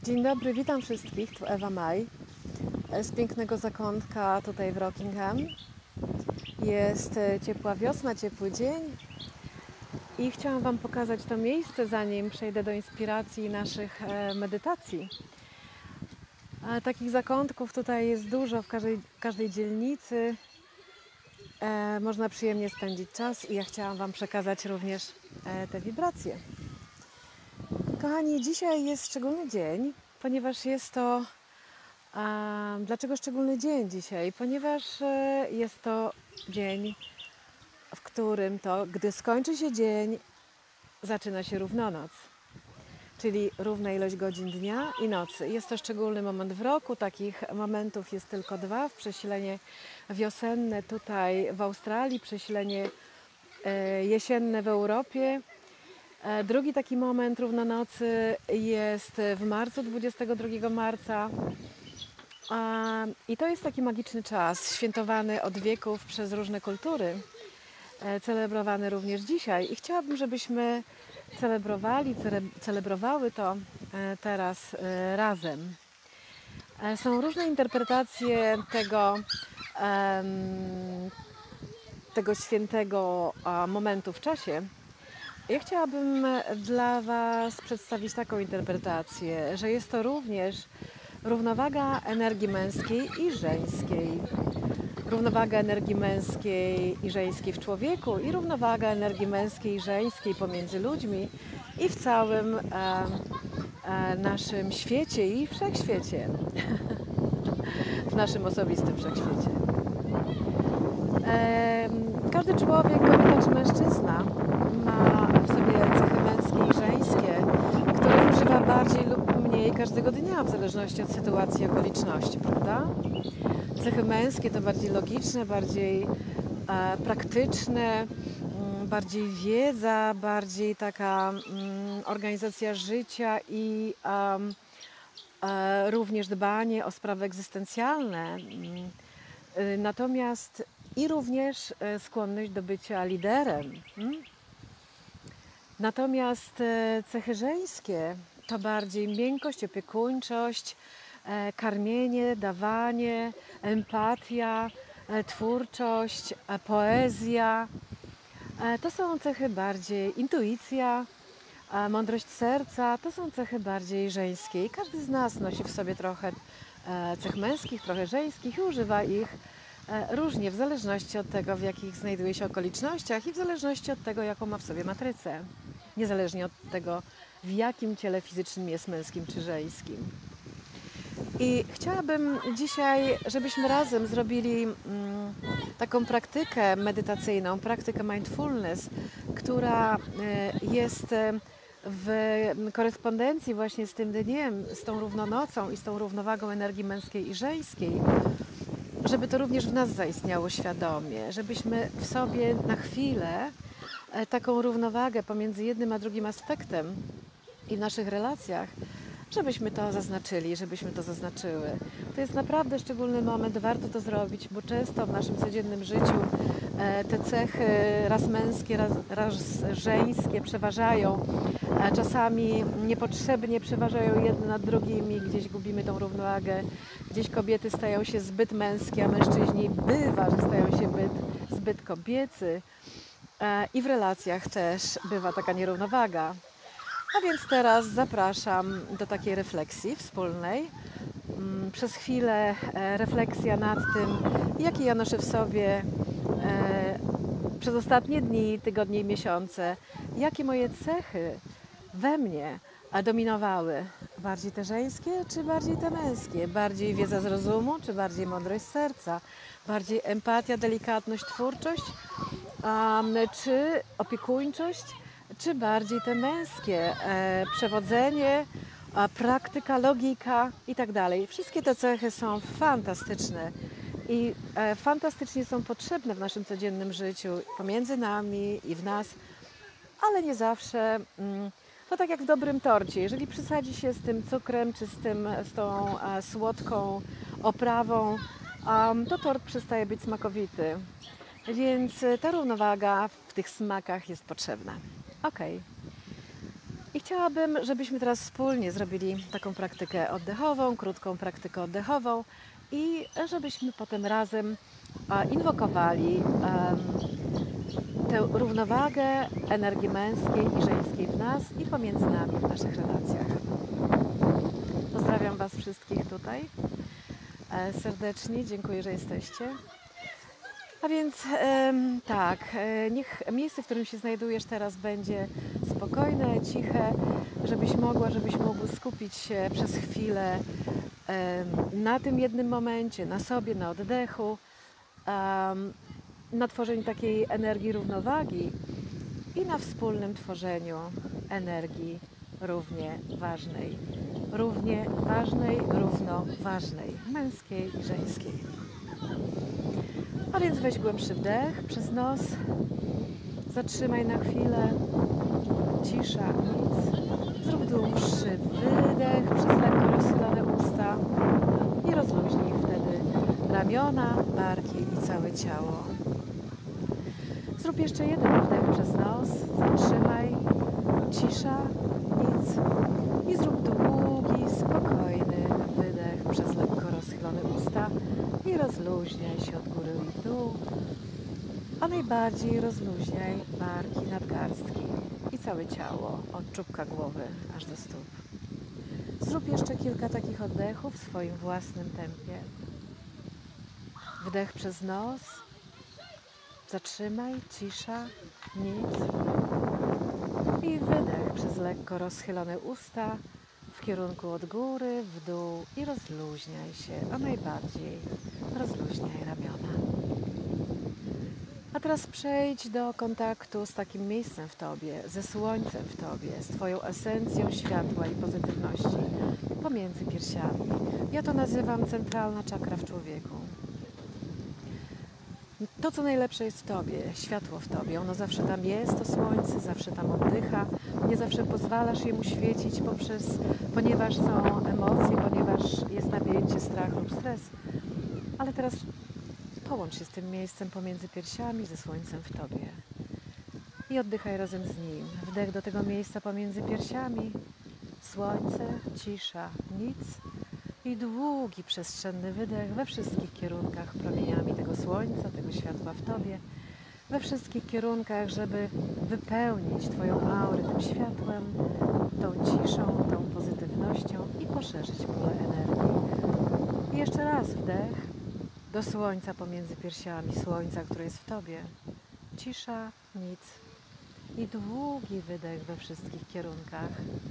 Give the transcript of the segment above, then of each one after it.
Dzień dobry, witam wszystkich, tu Ewa Maj z pięknego zakątka tutaj w Rockingham. Jest ciepła wiosna, ciepły dzień i chciałam Wam pokazać to miejsce, zanim przejdę do inspiracji naszych medytacji. Takich zakątków tutaj jest dużo w każdej dzielnicy. Można przyjemnie spędzić czas i ja chciałam Wam przekazać również te wibracje. Kochani, dzisiaj jest szczególny dzień, ponieważ jest to... Dlaczego szczególny dzień dzisiaj? Ponieważ jest to dzień, w którym to, gdy skończy się dzień, zaczyna się równonoc, czyli równa ilość godzin dnia i nocy. Jest to szczególny moment w roku, takich momentów jest tylko dwa, w przesilenie wiosenne tutaj w Australii, przesilenie jesienne w Europie. Drugi taki moment równonocy jest w marcu, 22 marca. I to jest taki magiczny czas, świętowany od wieków przez różne kultury, celebrowany również dzisiaj. I chciałabym, żebyśmy celebrowały to teraz razem. Są różne interpretacje tego świętego momentu w czasie. Ja chciałabym dla Was przedstawić taką interpretację, że jest to również równowaga energii męskiej i żeńskiej. Równowaga energii męskiej i żeńskiej w człowieku i równowaga energii męskiej i żeńskiej pomiędzy ludźmi i w całym naszym świecie i wszechświecie. W naszym osobistym wszechświecie. Każdy człowiek, kobieta czy mężczyzna ma w sobie cechy męskie i żeńskie, które używa bardziej lub mniej każdego dnia, w zależności od sytuacji i okoliczności, prawda? Cechy męskie to bardziej logiczne, bardziej praktyczne, bardziej wiedza, bardziej taka organizacja życia i również dbanie o sprawy egzystencjalne. Natomiast i również skłonność do bycia liderem. Natomiast cechy żeńskie to bardziej miękkość, opiekuńczość, karmienie, dawanie, empatia, twórczość, poezja. To są cechy bardziej intuicja, mądrość serca. To są cechy bardziej żeńskie. I każdy z nas nosi w sobie trochę cech męskich, trochę żeńskich i używa ich różnie, w zależności od tego, w jakich znajduje się okolicznościach i w zależności od tego, jaką ma w sobie matrycę. Niezależnie od tego, w jakim ciele fizycznym jest męskim czy żeńskim. I chciałabym dzisiaj, żebyśmy razem zrobili taką praktykę medytacyjną, praktykę mindfulness, która jest w korespondencji właśnie z tym dniem, z tą równonocą i z tą równowagą energii męskiej i żeńskiej, żeby to również w nas zaistniało świadomie, żebyśmy w sobie na chwilę taką równowagę pomiędzy jednym a drugim aspektem i w naszych relacjach, żebyśmy to zaznaczyli, żebyśmy to zaznaczyły. To jest naprawdę szczególny moment, warto to zrobić, bo często w naszym codziennym życiu te cechy raz męskie, raz żeńskie przeważają. Czasami niepotrzebnie przeważają jedne nad drugimi, gdzieś gubimy tą równowagę, gdzieś kobiety stają się zbyt męskie, a mężczyźni bywa, że stają się zbyt kobiecy. I w relacjach też bywa taka nierównowaga. A więc teraz zapraszam do takiej refleksji wspólnej. Przez chwilę refleksja nad tym, jakie ja noszę w sobie przez ostatnie dni, tygodnie i miesiące, jakie moje cechy we mnie dominowały. Bardziej te żeńskie, czy bardziej te męskie? Bardziej wiedza z rozumu, czy bardziej mądrość z serca? Bardziej empatia, delikatność, twórczość, czy opiekuńczość? Czy bardziej te męskie, przewodzenie, praktyka, logika i tak dalej. Wszystkie te cechy są fantastyczne i fantastycznie są potrzebne w naszym codziennym życiu, pomiędzy nami i w nas, ale nie zawsze. To tak jak w dobrym torcie. Jeżeli przysadzi się z tym cukrem, czy z tą słodką oprawą, to tort przestaje być smakowity. Więc ta równowaga w tych smakach jest potrzebna. Ok. I chciałabym, żebyśmy teraz wspólnie zrobili taką praktykę oddechową, krótką praktykę oddechową i żebyśmy potem razem inwokowali tę równowagę energii męskiej i żeńskiej w nas i pomiędzy nami w naszych relacjach. Pozdrawiam Was wszystkich tutaj serdecznie, dziękuję, że jesteście. A więc niech miejsce, w którym się znajdujesz teraz, będzie spokojne, ciche, żebyś mógł skupić się przez chwilę na tym jednym momencie, na sobie, na oddechu, na tworzeniu takiej energii równowagi i na wspólnym tworzeniu energii równoważnej, męskiej i żeńskiej. A więc weź głębszy wdech przez nos, zatrzymaj na chwilę, cisza, nic. Zrób dłuższy wydech przez lekko rozchylone usta i rozluźnij wtedy ramiona, barki i całe ciało. Zrób jeszcze jeden wdech przez nos, zatrzymaj, cisza, nic. I zrób długi, spokojny wydech przez lekko rozchylone usta i rozluźniaj się od góry i w dół, a najbardziej rozluźniaj barki, nadgarstki i całe ciało od czubka głowy aż do stóp. Zrób jeszcze kilka takich oddechów w swoim własnym tempie. Wdech przez nos, zatrzymaj, cisza, nic. I wydech przez lekko rozchylone usta w kierunku od góry, w dół i rozluźniaj się, a najbardziej rozluźniaj ramiona. A teraz przejdź do kontaktu z takim miejscem w Tobie, ze słońcem w Tobie, z Twoją esencją światła i pozytywności pomiędzy piersiami. Ja to nazywam centralna czakra w człowieku. To, co najlepsze jest w Tobie, światło w Tobie, ono zawsze tam jest, to słońce, zawsze tam oddycha, nie zawsze pozwalasz jemu świecić, ponieważ są emocje, ponieważ jest napięcie, strach lub stres. Ale teraz połącz się z tym miejscem pomiędzy piersiami, ze słońcem w Tobie i oddychaj razem z nim. Wdech do tego miejsca pomiędzy piersiami, słońce, cisza, nic. I długi, przestrzenny wydech we wszystkich kierunkach promieniami tego słońca, tego światła w Tobie, we wszystkich kierunkach, żeby wypełnić Twoją aurę tym światłem, tą ciszą, tą pozytywnością i poszerzyć pole energii. I jeszcze raz wdech do słońca pomiędzy piersiami, słońca, które jest w Tobie. Cisza, nic. I długi wydech we wszystkich kierunkach.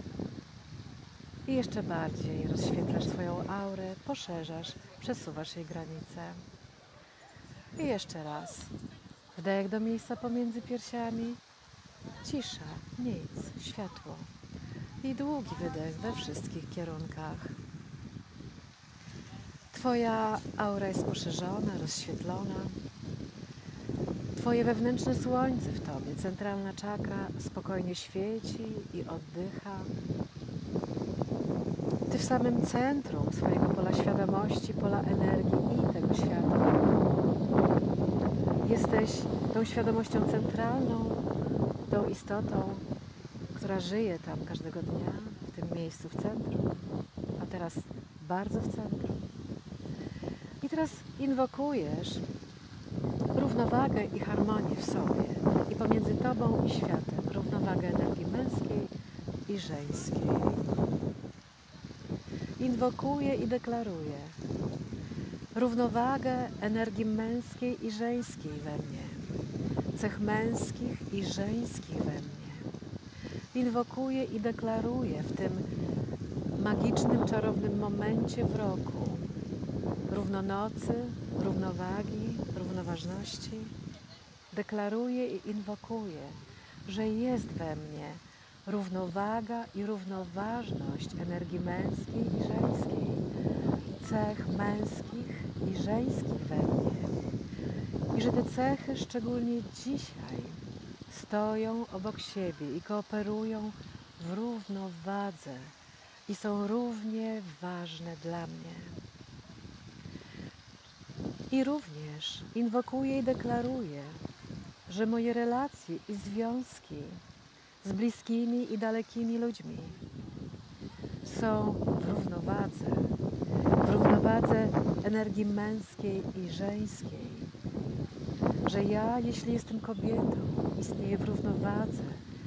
I jeszcze bardziej rozświetlasz swoją aurę, poszerzasz, przesuwasz jej granice. I jeszcze raz. Wdech do miejsca pomiędzy piersiami. Cisza, nic, światło. I długi wydech we wszystkich kierunkach. Twoja aura jest poszerzona, rozświetlona. Twoje wewnętrzne słońce w Tobie, centralna czakra, spokojnie świeci i oddycha. Ty w samym centrum swojego pola świadomości, pola energii i tego światła. Jesteś tą świadomością centralną, tą istotą, która żyje tam każdego dnia, w tym miejscu w centrum, a teraz bardzo w centrum. I teraz inwokujesz równowagę i harmonię w sobie i pomiędzy Tobą i światem, równowagę energii męskiej i żeńskiej. Inwokuję i deklaruję równowagę energii męskiej i żeńskiej we mnie, cech męskich i żeńskich we mnie. Inwokuję i deklaruję w tym magicznym, czarownym momencie w roku równonocy, równowagi, równoważności. Deklaruję i inwokuję, że jest we mnie równowaga i równoważność energii męskiej i żeńskiej, cech męskich i żeńskich we mnie. I że te cechy szczególnie dzisiaj stoją obok siebie i kooperują w równowadze i są równie ważne dla mnie. I również inwokuję i deklaruję, że moje relacje i związki z bliskimi i dalekimi ludźmi. Są w równowadze energii męskiej i żeńskiej. Że ja, jeśli jestem kobietą, istnieję w równowadze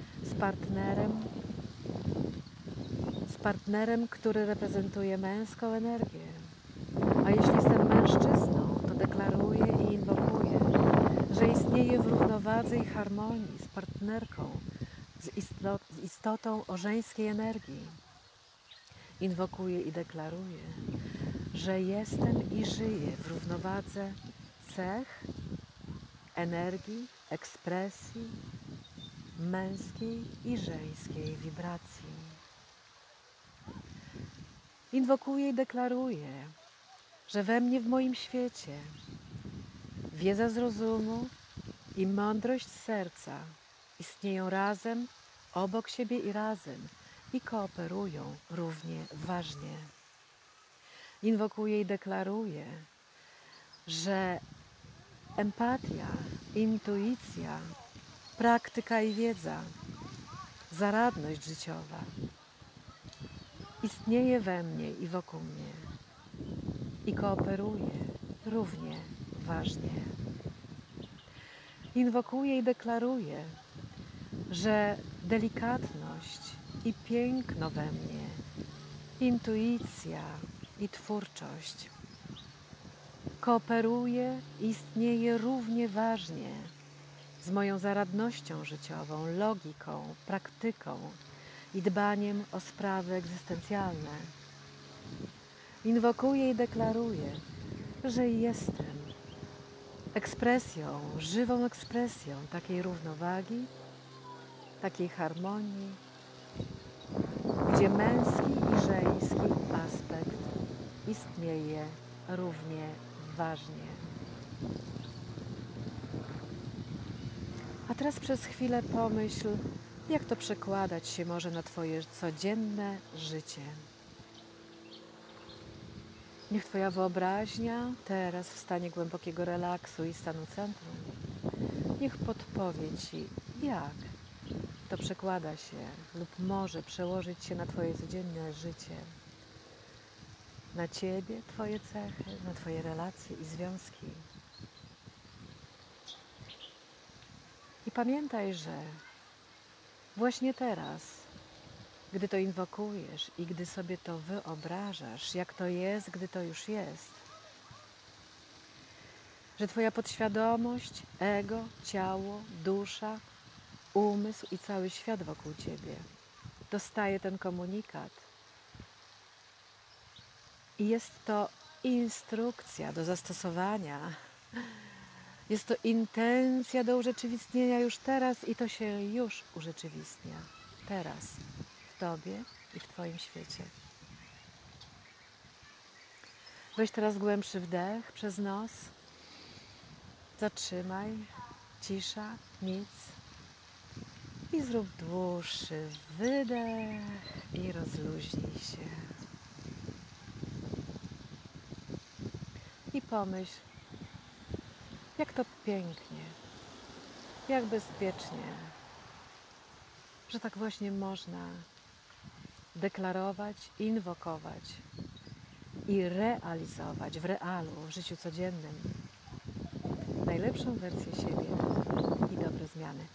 z partnerem, który reprezentuje męską energię. A jeśli jestem mężczyzną, to deklaruję i inwokuję, że istnieję w równowadze i harmonii z partnerką, z istotą o żeńskiej energii. Inwokuję i deklaruję, że jestem i żyję w równowadze cech, energii, ekspresji męskiej i żeńskiej wibracji. Inwokuję i deklaruję, że we mnie, w moim świecie, wiedza z rozumu i mądrość z serca istnieją razem, obok siebie i razem i kooperują równie ważnie. Inwokuję i deklaruję, że empatia, intuicja, praktyka i wiedza, zaradność życiowa istnieje we mnie i wokół mnie i kooperuje równie ważnie. Inwokuję i deklaruję, że delikatność i piękno we mnie, intuicja i twórczość kooperuje i istnieje równie ważnie z moją zaradnością życiową, logiką, praktyką i dbaniem o sprawy egzystencjalne. Inwokuję i deklaruję, że jestem ekspresją, żywą ekspresją takiej równowagi, takiej harmonii, gdzie męski i żeński aspekt istnieje równie ważnie. A teraz przez chwilę pomyśl, jak to przekładać się może na Twoje codzienne życie. Niech Twoja wyobraźnia teraz w stanie głębokiego relaksu i stanu centrum, niech podpowie Ci, jak to przekłada się lub może przełożyć się na Twoje codzienne życie, na Ciebie, Twoje cechy, na Twoje relacje i związki. I pamiętaj, że właśnie teraz, gdy to inwokujesz i gdy sobie to wyobrażasz, jak to jest, gdy to już jest, że Twoja podświadomość, ego, ciało, dusza, umysł i cały świat wokół Ciebie dostaje ten komunikat. I jest to instrukcja do zastosowania. Jest to intencja do urzeczywistnienia już teraz i to się już urzeczywistnia. Teraz, w Tobie i w Twoim świecie. Weź teraz głębszy wdech przez nos. Zatrzymaj. Cisza, nic. I zrób dłuższy wydech i rozluźnij się. I pomyśl, jak to pięknie, jak bezpiecznie, że tak właśnie można deklarować, inwokować i realizować w realu, w życiu codziennym najlepszą wersję siebie i dobre zmiany.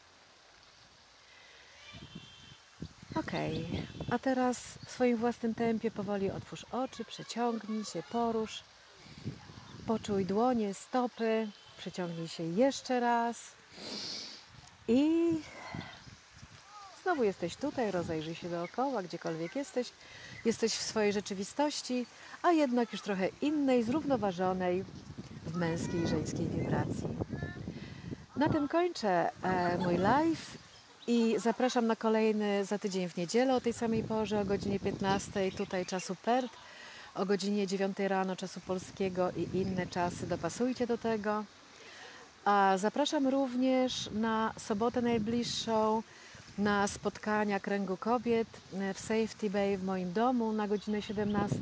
Okej, a teraz w swoim własnym tempie powoli otwórz oczy, przeciągnij się, porusz, poczuj dłonie, stopy, przeciągnij się jeszcze raz i znowu jesteś tutaj, rozejrzyj się dookoła, gdziekolwiek jesteś. Jesteś w swojej rzeczywistości, a jednak już trochę innej, zrównoważonej w męskiej i żeńskiej wibracji. Na tym kończę mój live i zapraszam na kolejny za tydzień w niedzielę o tej samej porze, o godzinie 15, tutaj czasu PERT, o godzinie 9 rano czasu polskiego i inne czasy, dopasujcie do tego. A zapraszam również na sobotę najbliższą na spotkania Kręgu Kobiet w Safety Bay w moim domu na godzinę 17.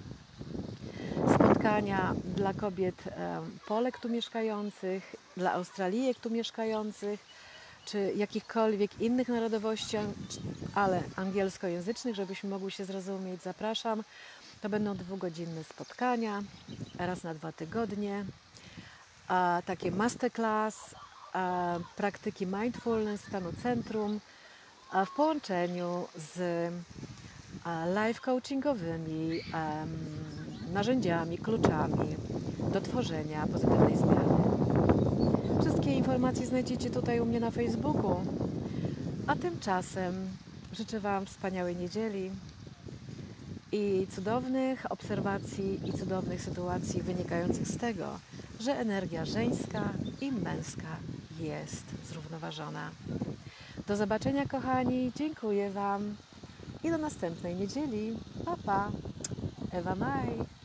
Spotkania dla kobiet Polek tu mieszkających, dla Australijek tu mieszkających, czy jakichkolwiek innych narodowości, ale angielskojęzycznych, żebyśmy mogli się zrozumieć. Zapraszam. To będą 2-godzinne spotkania, raz na 2 tygodnie, takie masterclass, praktyki mindfulness, stanu centrum, w połączeniu z life coachingowymi narzędziami, kluczami do tworzenia pozytywnej zmiany. Wszystkie informacje znajdziecie tutaj u mnie na Facebooku. A tymczasem życzę Wam wspaniałej niedzieli i cudownych obserwacji i cudownych sytuacji wynikających z tego, że energia żeńska i męska jest zrównoważona. Do zobaczenia, kochani. Dziękuję Wam i do następnej niedzieli. Pa, pa. Ewa Maj.